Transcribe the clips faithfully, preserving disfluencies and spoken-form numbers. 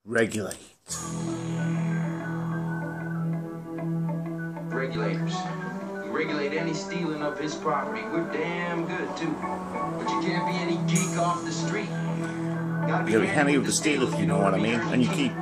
Regulate. Regulators. We regulate any stealing of his property. We're damn good, too. But you can't be any geek off the street. Gotta be You're handy with the steel, if you know what I mean. And you keep...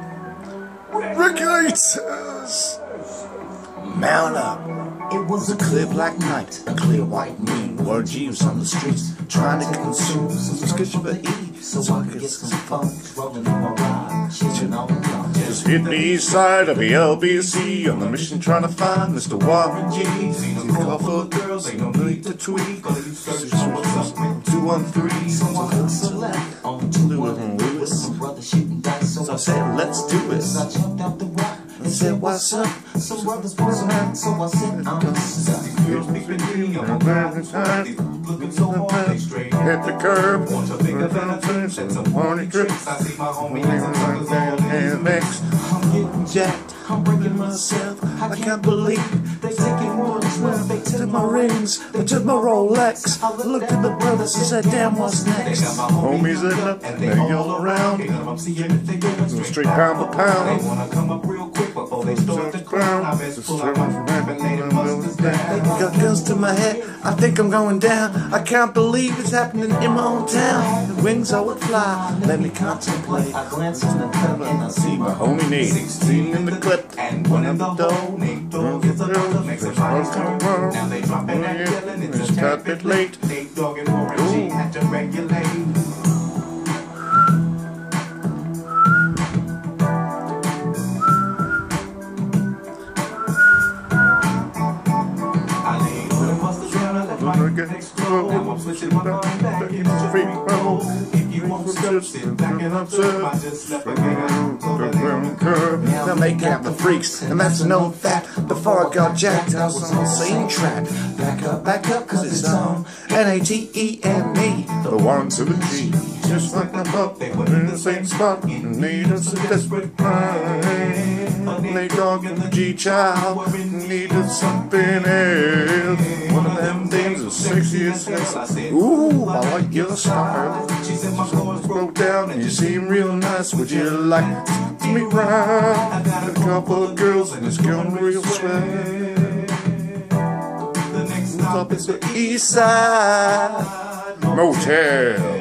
Regulators! Mount up. It was a clear black night, a clear white moon. Word Jeeves on the streets, trying to consume some subscription for E, so I could get some fun. Rolling in my ride, chilling on the block. Just hit the east side of the L B C on the mission trying to find Mister Warren G. See a call for girls, ain't no need to tweak. two one three, so I looked select on Lewis and Lewis. So I said, let's do it. So I jumped out the rock and said, what's up? Some brothers was around, so I said, I'm stuck. Girls peeping me on my grind time. Looking so hard, they straight hit the curb. Want to think of anything, set some horny tricks. I see my homie and suckers all in mix. I'm getting jacked, I'm breaking myself. I can't believe they taking ones now. They took my rings, they took my Rolex. I looked at the brothers and said, damn, what's next? They got my homies lit up and they all around. I'm seeing if they going straight pound for pound. They wanna come up real quick before they start the crown. I best pull out my vaccinated mustard down. They got guns to my head, I think I'm going down. I can't believe it's happening in my own town. The wings I would fly, let me contemplate. I glance in the cup and I see my homie Nate. Sixteen in the clip and one in the dough. Nate Dogg is another, makes a body turn. Now they dropping and yelling, it's a tad bit late. Nate Dogg and Warren G had to regulate. Now I'm switching my mind back into free roll. If you want to sit back and observe, I just left a gang over there on the curb. Now they got the freaks, and that's a known fact. Before I got jacked, I was on the same track. Back up, back up, cause it's on N A T E and me, the one to the G. Just like my buck, they were in the same spot. Need us a desperate mind. Nate Dogg and the G-Child needed something else. One of them things is sexy as hell. Ooh, I like your style. Just broke down and you seem real nice. Would you like to meet me round? A couple of girls and it's going real swell. The next stop is the East Side Motel.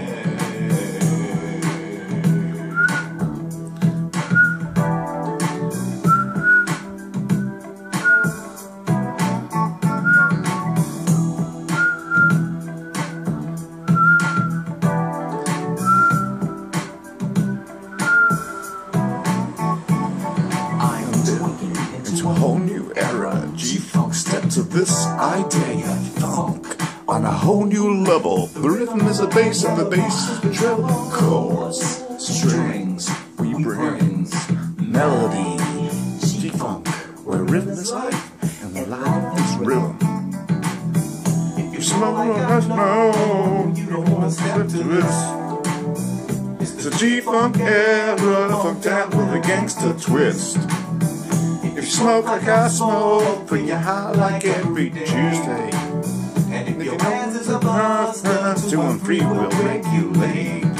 Into a whole new era, G-Funk stepped to this idea. Funk on a whole new level. The rhythm is the bass and the bass is the treble. Chords, strings, we bring melody. G-Funk, where rhythm is life and the life is rhythm. If you smoke like I know, you don't want to step to this. It's the G-Funk era, funked out with a gangster twist. If you smoke like I smoke, put you high like every Tuesday. And if your hands is a buzz, two and three will make you late.